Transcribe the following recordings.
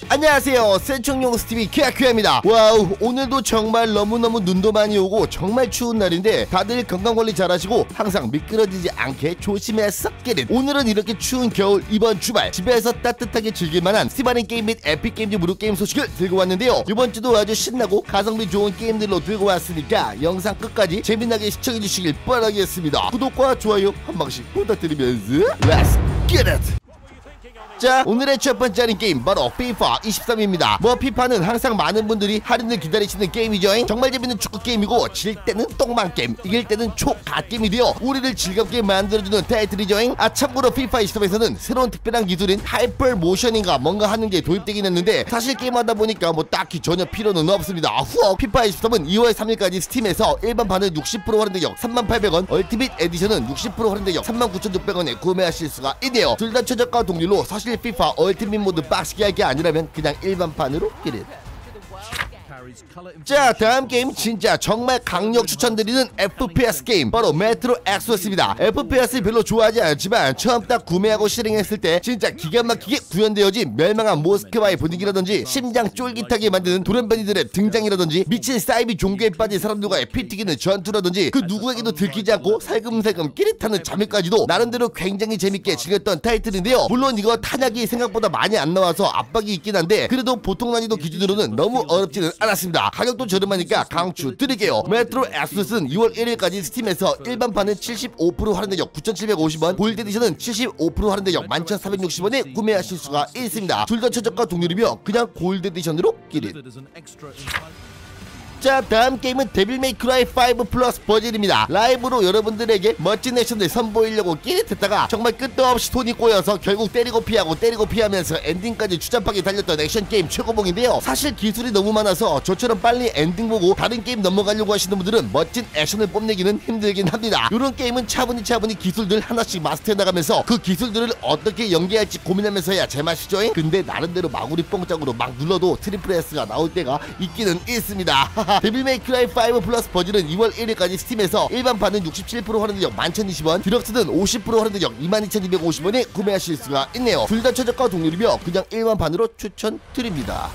안녕하세요, 센총용스TV 큐아큐아입니다. 와우, 오늘도 정말 너무너무 눈도 많이 오고 정말 추운 날인데 다들 건강관리 잘하시고 항상 미끄러지지 않게 조심해서 끼릿. 오늘은 이렇게 추운 겨울 이번 주말 집에서 따뜻하게 즐길만한 스티바린 게임 및 에픽게임즈 무료게임 소식을 들고 왔는데요, 이번주도 아주 신나고 가성비 좋은 게임들로 들고 왔으니까 영상 끝까지 재미나게 시청해주시길 바라겠습니다. 구독과 좋아요 한 방씩 부탁드리면서 Let's get it! 자, 오늘의 첫 번째 할인 게임 바로 FIFA 23입니다. FIFA는 항상 많은 분들이 할인을 기다리시는 게임이죠. 정말 재밌는 축구 게임이고 질 때는 똥망 게임, 이길 때는 초갓 게임이 되어 우리를 즐겁게 만들어주는 타이틀이죠. 참고로 FIFA 23에서는 새로운 특별한 기술인 하이퍼 모션인가 뭔가 하는 게 도입되긴 했는데 사실 게임하다 보니까 뭐 딱히 전혀 필요는 없습니다. 후억 FIFA 23은 2월 3일까지 스팀에서 일반판은 60% 할인가격 38,000원, 얼티밋 에디션은 60% 할인가격 39,600원에 구매하실 수가 있네요. 둘 다 최저가 동률로 사실 FIFA 얼티밋 모드 빡시게 할 게 아니라면 그냥 일반판으로 끼릿. 자, 다음 게임 진짜 정말 강력 추천드리는 FPS 게임 바로 메트로 엑소스입니다. FPS를 별로 좋아하지 않지만 처음 딱 구매하고 실행했을 때 진짜 기가 막히게 구현되어진 멸망한 모스크바의 분위기라든지 심장 쫄깃하게 만드는 돌연변이들의 등장이라든지 미친 사이비 종교에 빠진 사람들과의 피 튀기는 전투라든지 그 누구에게도 들키지 않고 살금살금 끼릿하는 잠입까지도 나름대로 굉장히 재밌게 즐겼던 타이틀인데요, 물론 이거 탄약이 생각보다 많이 안 나와서 압박이 있긴 한데 그래도 보통 난이도 기준으로는 너무 어렵지는 않았습니다. 가격도 저렴하니까 강추 드릴게요. 메트로 엑소스는 2월 1일까지 스팀에서 일반판은 75% 할인가격 9,750원, 골드 에디션은 75% 할인가격 11,460원에 구매하실 수가 있습니다. 둘 다 최저가 동률이며 그냥 골드 에디션으로 끼릿. 자, 다음 게임은 데빌 메이 크라이 5 플러스 버전입니다. 라이브로 여러분들에게 멋진 액션들 선보이려고 끼릿했다가 정말 끝도 없이 돈이 꼬여서 결국 때리고 피하면서 엔딩까지 추잡하게 달렸던 액션 게임 최고봉인데요, 사실 기술이 너무 많아서 저처럼 빨리 엔딩 보고 다른 게임 넘어가려고 하시는 분들은 멋진 액션을 뽐내기는 힘들긴 합니다. 이런 게임은 차분히 기술들 하나씩 마스터해 나가면서 그 기술들을 어떻게 연계할지 고민하면서 해야 제맛이죠. 근데 나름대로 마구리 뽕짝으로 막 눌러도 트리플 S가 나올 때가 있기는 있습니다. 데빌 메이 크라이 5 플러스 버전은 2월 1일까지 스팀에서 일반판은 67% 할인가격 11,020원, 디럭스는 50% 할인가격 22,250원에 구매하실 수가 있네요. 둘 다 최저가 동률이며 그냥 일반판으로 추천드립니다.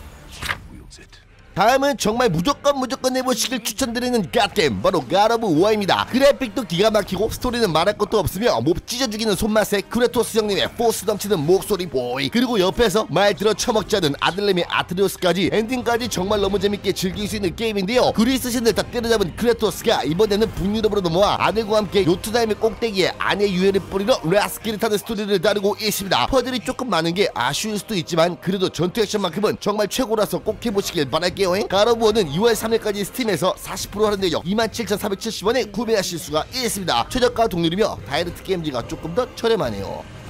다음은 정말 무조건 해보시길 추천드리는 갓게임 바로 God of War입니다. 그래픽도 기가 막히고 스토리는 말할 것도 없으며 몹 찢어 죽이는 손맛에 크레토스 형님의 포스 넘치는 목소리 보이, 그리고 옆에서 말 들어 처먹지 않은 아들내미 아트리오스까지 엔딩까지 정말 너무 재밌게 즐길 수 있는 게임인데요, 그리스 신들 다 때려잡은 크레토스가 이번에는 북유럽으로 넘어와 아들과 함께 요트나임의 꼭대기에 아내 유해를 뿌리러 라스키를 타는 스토리를 다루고 있습니다. 퍼즐이 조금 많은 게 아쉬울 수도 있지만 그래도 전투 액션만큼은 정말 최고라서 꼭 해보시길 바랄게요. God of War는 2월 3일까지 스팀에서 40% 할인가격 27,470원에 구매하실 수가 있습니다. 최저가 동률이며 다이렉트 게임즈가 조금 더 저렴하네요.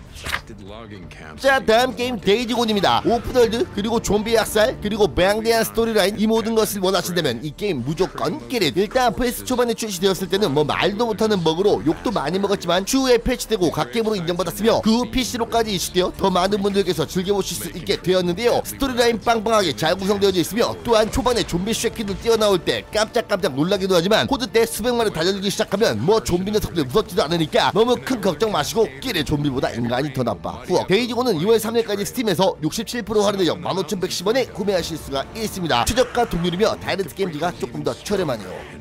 자, 다음 게임 데이지곤입니다. 오픈월드 그리고 좀비 약살 그리고 방대한 스토리라인 이 모든 것을 원하신다면 이 게임 무조건 끼릿. 일단 PS 초반에 출시되었을 때는 뭐 말도 못하는 버그로 욕도 많이 먹었지만 추후에 패치되고 갓게임으로 인정받았으며 그 후 PC로까지 이슈되어 더 많은 분들께서 즐겨보실 수 있게 되었는데요, 스토리라인 빵빵하게 잘 구성되어져 있으며 또한 초반에 좀비 쉐키들 뛰어나올 때 깜짝 놀라기도 하지만 코드 때 수백만을 달려들기 시작하면 뭐 좀비 녀석들 무섭지도 않으니까 너무 큰 걱정 마시고 끼릿. 좀비보다 인간이 더 나빠. 후억. 데이지곤은 2월 3일까지 스팀에서 67% 할인가격 15,110원에 구매하실 수가 있습니다. 최저가 동률이며 다이렉트 게임즈가 조금 더 저렴하네요.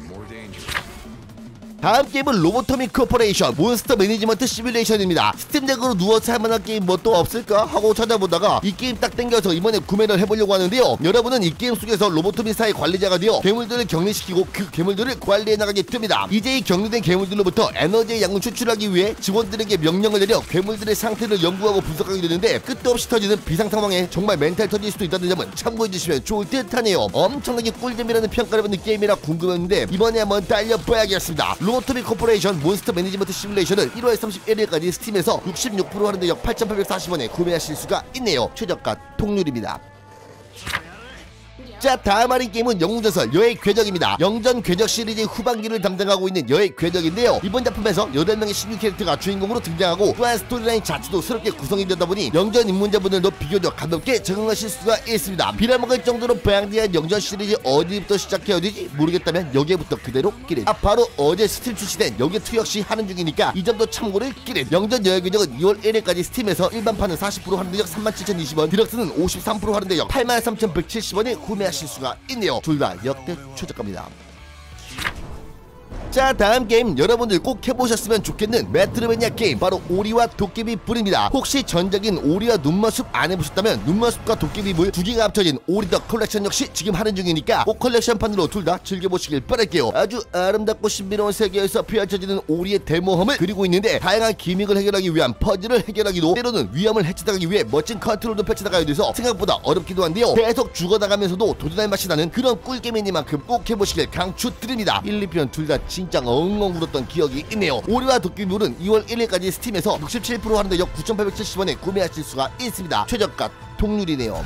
다음 게임은 로보토미 코퍼레이션 몬스터 매니지먼트 시뮬레이션입니다. 스팀덱으로 누워서 할만한 게임 뭐 또 없을까 하고 찾아보다가 이 게임 딱 땡겨서 이번에 구매를 해보려고 하는데요, 여러분은 이 게임 속에서 로보토미사의 관리자가 되어 괴물들을 격리시키고 그 괴물들을 관리해 나가게 됩니다. 이제 이 격리된 괴물들로부터 에너지의 양을 추출하기 위해 직원들에게 명령을 내려 괴물들의 상태를 연구하고 분석하게 되는데 끝도 없이 터지는 비상 상황에 정말 멘탈 터질 수도 있다는 점은 참고해주시면 좋을 듯하네요. 엄청나게 꿀잼이라는 평가를 받는 게임이라 궁금했는데 이번에 한번 달려봐야겠습니다. 로보토미 코퍼레이션 몬스터 매니지먼트 시뮬레이션은 1월 31일까지 스팀에서 66% 할인가격 8,840원에 구매하실 수가 있네요. 최저가 통률입니다. 자, 다음 할인 게임은 영웅전설 여의 궤적입니다. 영전 궤적 시리즈 후반기를 담당하고 있는 여의 궤적인데요. 이번 작품에서 8명의 신규 캐릭터가 주인공으로 등장하고 또한 스토리라인 자체도 새롭게 구성이 되다 보니 영전 입문자분들도 비교적 가볍게 적응하실 수가 있습니다. 빌어먹을 정도로 방대한 영전 시리즈 어디부터 시작해야 되지 모르겠다면 여기부터 그대로 끼릿. 바로 어제 스팀 출시된 여기2 역시 하는 중이니까 이 점도 참고를 끼릿. 영전 여의 궤적은 2월 1일까지 스팀에서 일반판은 40% 할인 대역 37,020원, 디럭스는 53% 할인 대역 83,170원에 구매하실 수가 있네요. 둘 다 역대 최저가입니다. 자, 다음 게임 여러분들 꼭 해보셨으면 좋겠는 메트로베니아 게임, 바로 오리와 도깨비 불입니다. 혹시 전작인 오리와 눈머숲 안 해보셨다면 눈머숲과 도깨비 불 두 개가 합쳐진 오리 더 컬렉션 역시 지금 하는 중이니까 꼭 컬렉션판으로 둘 다 즐겨보시길 바랄게요. 아주 아름답고 신비로운 세계에서 펼쳐지는 오리의 대모험을 그리고 있는데 다양한 기믹을 해결하기 위한 퍼즐을 해결하기도, 때로는 위험을 헤쳐나가기 위해 멋진 컨트롤도 펼쳐나가야 돼서 생각보다 어렵기도 한데요. 계속 죽어나가면서도 도전할 맛이 나는 그런 꿀게임이니만큼 꼭 해보시길 강추드립니다. 1, 2편 둘 다 진짜 엉엉 울었던 기억이 있네요. 오리와 도깨비불은 2월 1일까지 스팀에서 67% 할인대 역 9,870원에 구매하실 수가 있습니다. 최저가 통률이네요.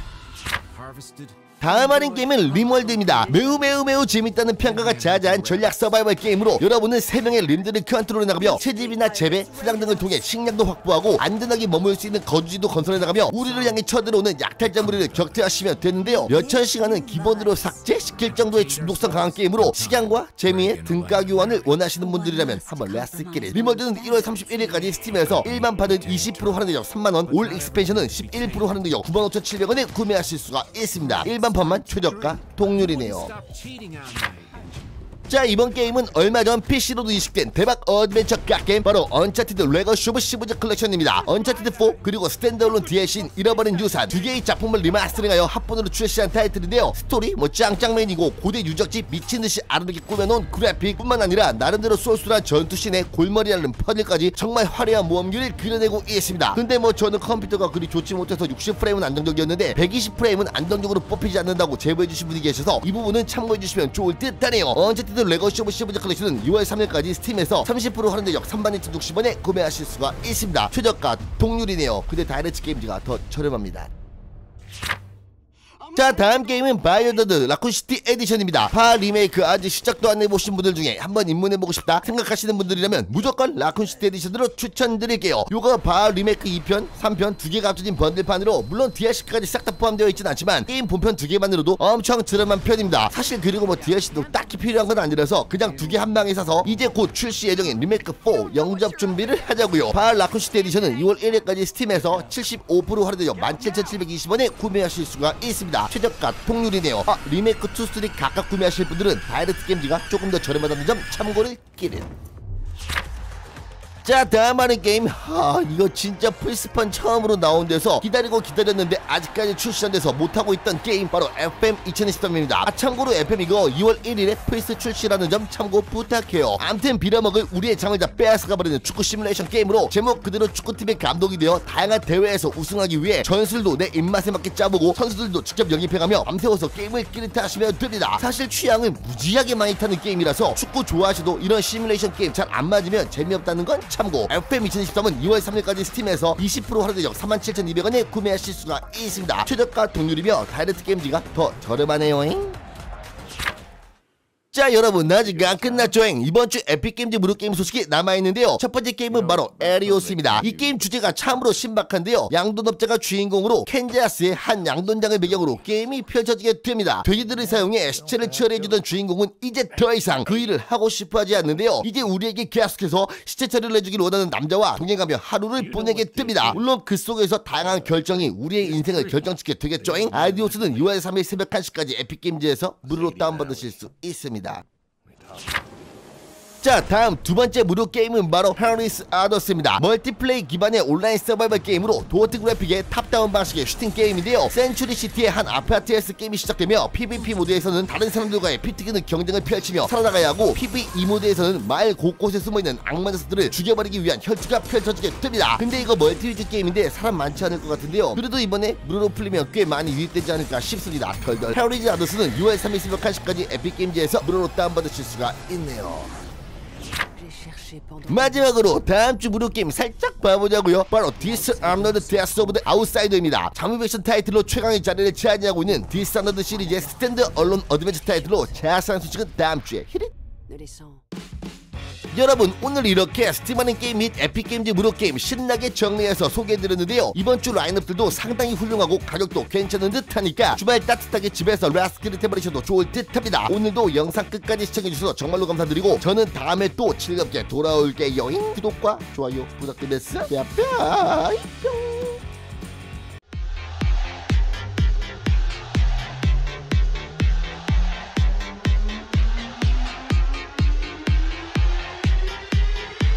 다음 할인 게임은 림월드입니다. 매우 재밌다는 평가가 자자한 전략 서바이벌 게임으로 여러분은 3명의 림들을 컨트롤해 나가며 채집이나 재배, 수장 등을 통해 식량도 확보하고 안전하게 머물 수 있는 거주지도 건설해 나가며 우리를 향해 쳐들어오는 약탈자 무리를 격퇴하시면 되는데요. 몇천 시간은 기본으로 삭제시킬 정도의 중독성 강한 게임으로 식양과 재미의 등가 교환을 원하시는 분들이라면 한번 렛츠기릿. 림월드는 1월 31일까지 스팀에서 일반판은 20% 할인되어 3만원, 올 익스펜션은 11% 할인되어 95,700원에 구매하실 수가 있습니다. 일반판만 최저가 동률이네요. 자, 이번 게임은 얼마 전 PC로도 이식된 대박 어드벤처 갓게임, 바로 언차티드 레거시 오브 시브즈 컬렉션입니다. 언차티드 4 그리고 스탠드얼론 DLC인 잃어버린 유산 두 개의 작품을 리마스터링하여 합본으로 출시한 타이틀인데요. 스토리 짱짱맨이고 고대 유적지 미친듯이 아름답게 꾸며놓은 그래픽 뿐만 아니라 나름대로 쏠쏠한 전투씬에 골머리 앓는 퍼즐까지 정말 화려한 모험기를 그려내고 있습니다. 근데 저는 컴퓨터가 그리 좋지 못해서 60프레임은 안정적이었는데 120프레임은 안정적으로 뽑히지 않는다고 제보해주신 분이 계셔서 이 부분은 참고해주시면 좋을 듯 하네요. 언차티드 레거시 오브 시브즈 컬렉션은 6월 3일까지 스팀에서 30% 할인대 역 32,060원에 구매하실 수가 있습니다. 최저가 동률이네요. 근데 다이렉트 게임즈가 더 저렴합니다. 자, 다음 게임은 바이오더드 라쿤시티 에디션입니다. 파 리메이크 아직 시작도 안 해보신 분들 중에 한번 입문해보고 싶다 생각하시는 분들이라면 무조건 라쿤시티 에디션으로 추천드릴게요. 요거 바 리메이크 2편, 3편 두 개가 합쳐진 번들판으로 물론 DLC까지 싹 다 포함되어 있진 않지만 게임 본편 두 개만으로도 엄청 저렴한 편입니다. 사실 그리고 DLC도 딱히 필요한 건 아니라서 그냥 두 개 한 방에 사서 이제 곧 출시 예정인 리메이크 4 영접 준비를 하자고요. 바 라쿤시티 에디션은 2월 1일까지 스팀에서 75% 할인되어 17,720원에 구매하실 수가 있습니다. 최저가 통률이네요. 리메이크 2, 3 각각 구매하실 분들은 다이렉트 게임즈가 조금 더 저렴하다는 점 참고를 끼릿. 자, 다음 하는 게임, 이거 진짜 플스판 처음으로 나온 데서 기다렸는데 아직까지 출시 안 돼서 못하고 있던 게임, 바로 FM 2023입니다. 참고로 FM 이거 2월 1일에 플스 출시라는 점 참고 부탁해요. 암튼 빌어먹을 우리의 잠을 다 빼앗아가버리는 축구 시뮬레이션 게임으로 제목 그대로 축구팀의 감독이 되어 다양한 대회에서 우승하기 위해 전술도 내 입맛에 맞게 짜보고 선수들도 직접 영입해가며 밤새워서 게임을 끼릿하시면 됩니다. 사실 취향을 무지하게 많이 타는 게임이라서 축구 좋아하셔도 이런 시뮬레이션 게임 잘 안 맞으면 재미없다는 건 참고. FM 2023은 2월 3일까지 스팀에서 20% 할인대 역 47,200원에 구매하실 수가 있습니다. 최저가 동률이며 다이렉트 게임즈가 더 저렴하네요. 자, 여러분 아직 안 끝났죠잉. 이번주 에픽게임즈 무료게임 소식이 남아있는데요. 첫번째 게임은 바로 에리오스입니다. 이 게임 주제가 참으로 신박한데요. 양돈업자가 주인공으로 캔자스의 한 양돈장을 배경으로 게임이 펼쳐지게 됩니다. 돼지들을 사용해 시체를 처리해주던 주인공은 이제 더 이상 그 일을 하고 싶어하지 않는데요. 이제 우리에게 계속해서 시체 처리를 해주길 원하는 남자와 동행하며 하루를 보내게 됩니다. 물론 그 속에서 다양한 결정이 우리의 인생을 결정짓게 되겠죠잉. 에리오스는 6월 3일 새벽 1시까지 에픽게임즈에서 무료로 다운받으실 수 있습니다. 자, 다음 두 번째 무료 게임은 바로 페리스 아더스입니다. 멀티플레이 기반의 온라인 서바이벌 게임으로 도어트 그래픽의 탑다운 방식의 슈팅 게임인데요. 센츄리 시티의 한 아파트에서 게임이 시작되며 PVP 모드에서는 다른 사람들과의 피 튀기는 경쟁을 펼치며 살아나가야 하고, PVE 모드에서는 마을 곳곳에 숨어있는 악마 녀석들을 죽여버리기 위한 혈투가 펼쳐지게 됩니다. 근데 이거 멀티 위주 게임인데 사람 많지 않을 것 같은데요. 그래도 이번에 무료로 풀리면 꽤 많이 유입되지 않을까 싶습니다. 덜덜. 페리스 아더스는 6월 3일 새벽 1시까지 에픽게임즈에서 무료로 다운받으실 수가 있네요. 마지막으로 다음주 무료게임 살짝 봐보자고요. 바로 디스아너드 데스 오브 더 아웃사이더입니다. 장미백션 타이틀로 최강의 자리를 차지하고 있는 디스아너드 시리즈의 스탠드 얼론 어드벤처 타이틀로 자세한 소식은 다음주에 히릿. 여러분, 오늘 이렇게 스팀하는 게임 및 에픽게임즈 무료게임 신나게 정리해서 소개해드렸는데요. 이번주 라인업들도 상당히 훌륭하고 가격도 괜찮은 듯하니까 주말 따뜻하게 집에서 라스트를 해버리셔도 좋을 듯합니다. 오늘도 영상 끝까지 시청해주셔서 정말로 감사드리고 저는 다음에 또 즐겁게 돌아올게요. 구독과 좋아요 부탁드렸어. 뿅.